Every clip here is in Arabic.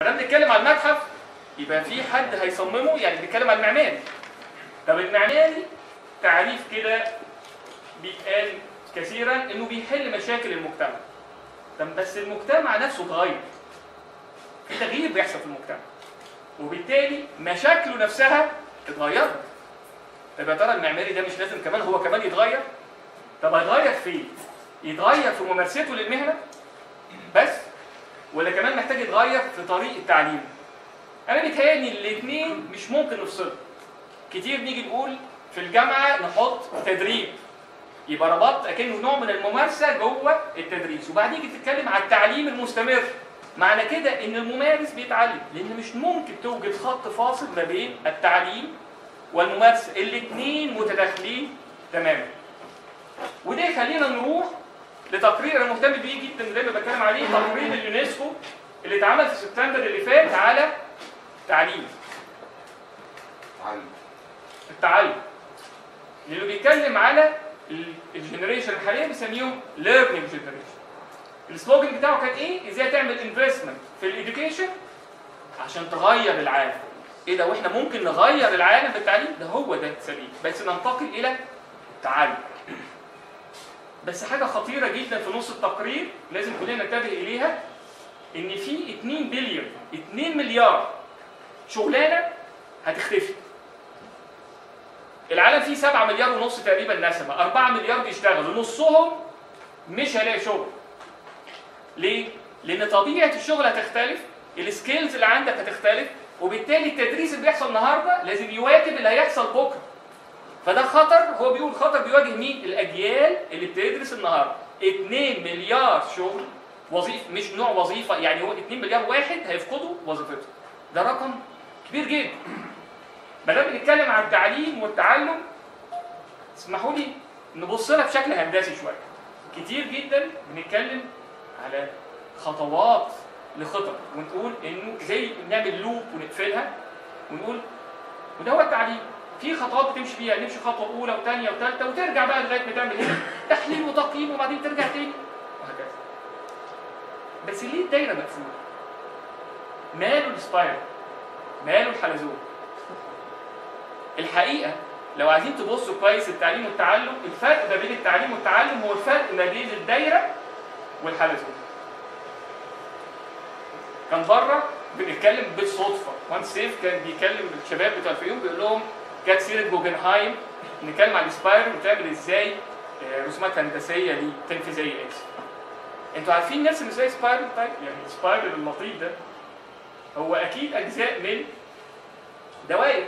دام بنتكلم على المتحف يبقى في حد هيصممه، يعني بنتكلم على المعماري. طب المعماري تعريف كده بيتقال كثيرا انه بيحل مشاكل المجتمع. طب بس المجتمع نفسه اتغير، في تغيير بيحصل في المجتمع، وبالتالي مشاكله نفسها اتغيرت. طب يا ترى المعماري ده مش لازم كمان هو كمان يتغير؟ طب هيتغير فين؟ يتغير في ممارسته للمهنه بس، ولا كمان محتاج يتغير في طريقه تعليمه؟ انا بيتهيألي الاثنين مش ممكن نفصلهم. كتير نيجي نقول في الجامعه نحط تدريب، يبقى ربطت اكنه نوع من الممارسه جوه التدريس، وبعدين تيجي تتكلم على التعليم المستمر. معنى كده ان الممارس بيتعلم، لان مش ممكن توجد خط فاصل ما بين التعليم والممارسه، الاثنين متداخلين تماما. وده يخلينا نروح لتقرير انا مهتم بيه جدا زي ما بتكلم عليه، تقرير اليونسكو اللي اتعمل في سبتمبر اللي فات على التعلم، اللي بيتكلم على الجنريشن الحاليه بيسميهم ليرنينج جنريشن. السلوجن بتاعه كان ايه؟ ازاي تعمل انفستمنت في الاديوكيشن عشان تغير العالم. ايه ده؟ واحنا ممكن نغير العالم بالتعليم؟ ده هو ده السبيل، بس ننتقل الى التعلم. بس حاجه خطيره جدا في نص التقرير لازم كلنا ننتبه اليها، ان في 2 بليون 2 مليار شغلانه هتختفي. العالم فيه 7 مليار ونص تقريبا نسمه، 4 مليار بيشتغلوا، نصهم مش هيلاقي شغل. ليه؟ لان طبيعه الشغل هتختلف، السكيلز اللي عندك هتختلف، وبالتالي التدريس اللي بيحصل النهارده لازم يواكب اللي هيحصل بكره. فده خطر، هو بيقول خطر بيواجه مين؟ الاجيال اللي بتدرس النهارده. 2 مليار شغل وظيفه، مش نوع وظيفه، يعني هو 2 مليار واحد هيفقدوا وظيفتهم. ده رقم كبير جدا. ما دام بنتكلم عن التعليم والتعلم، اسمحوا لي نبص لها بشكل هندسي شويه. كتير جدا بنتكلم على خطوات لخطط، ونقول انه زي نعمل لوب ونقفلها ونقول وده هو التعليم. في خطوات بتمشي فيها، نمشي خطوه اولى وثانيه وثالثه وترجع بقى لغايه ما تعمل هنا تحليل وتقييم وبعدين ترجع تاني وهكذا. بس ليه الدايره مقفوله؟ ماله السبايرال؟ ماله الحلزون؟ الحقيقه لو عايزين تبصوا كويس التعليم والتعلم، الفرق ما بين التعليم والتعلم هو الفرق ما بين الدايره والحلزون. كان بره بنتكلم بالصدفه، وان سيف كان بيكلم الشباب بتوع الفيوم بيقول لهم جت سيره جوجنهايم نتكلم عن السبايرال وتعمل ازاي رسومات هندسيه ليه تنفيذيه. انتوا عارفين نرسم ازاي سبايرال؟ طيب يعني السبايرال اللطيف ده هو اكيد اجزاء من دوائر.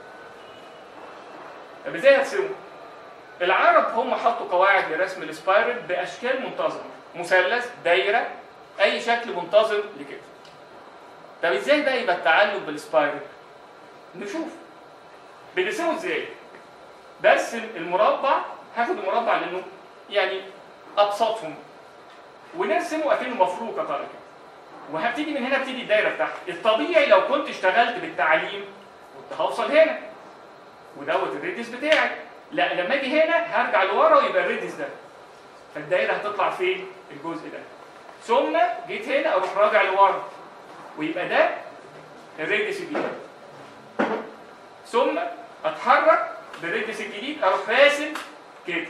طب ازاي هترسمه؟ العرب هم حطوا قواعد لرسم السبايرال باشكال منتظمه، مثلث، دايره، اي شكل منتظم لكده. طب ازاي بقى يبقى التعلم بالسبايرال؟ نشوف بنرسمه ازاي. برسم المربع، هاخد المربع لانه يعني ابسطهم، ونرسمه اكنه مفروكه طالع كده، وهبتدي من هنا ابتدي الدايره بتاعتي. الطبيعي لو كنت اشتغلت بالتعليم كنت هوصل هنا ودوت الريديوس بتاعي، لا لما اجي هنا هرجع لورا ويبقى الريديوس ده، فالدايره هتطلع فين؟ الجزء ده. ثم جيت هنا اروح راجع لورا ويبقى ده الريديوس الجديد. ثم اتحرك بالريديوس الجديد اروح راسم كده،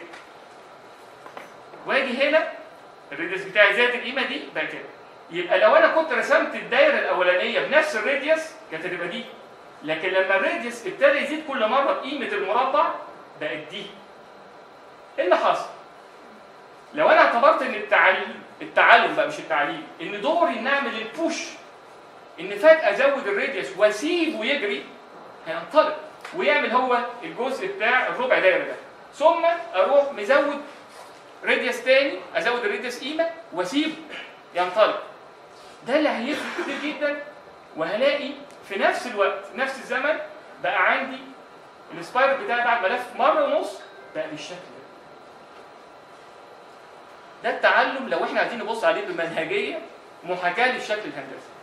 واجي هنا الريديوس بتاعي زاد القيمه دي بقى كده. يبقى لو انا كنت رسمت الدايره الاولانيه بنفس الريديوس كانت هتبقى دي، لكن لما الريديوس ابتدى يزيد كل مره بقيمه المربع بقت دي. ايه اللي حصل؟ لو انا اعتبرت ان التعلم بقى مش التعليم، ان دوري ان اعمل البوش، ان فجاه ازود الريديوس واسيبه يجري، هينطلق ويعمل هو الجزء بتاع الربع دايره ده، ثم اروح مزود ريديوس تاني، ازود الريديوس قيمه واسيبه ينطلق. ده اللي هيفرق كتير جدا، وهلاقي في نفس الوقت نفس الزمن بقى عندي السبايرال بتاعي بعد ما لف مره ونص بقى بالشكل ده. ده التعلم لو احنا عايزين نبص عليه بمنهجيه محاكاه للشكل الهندسي.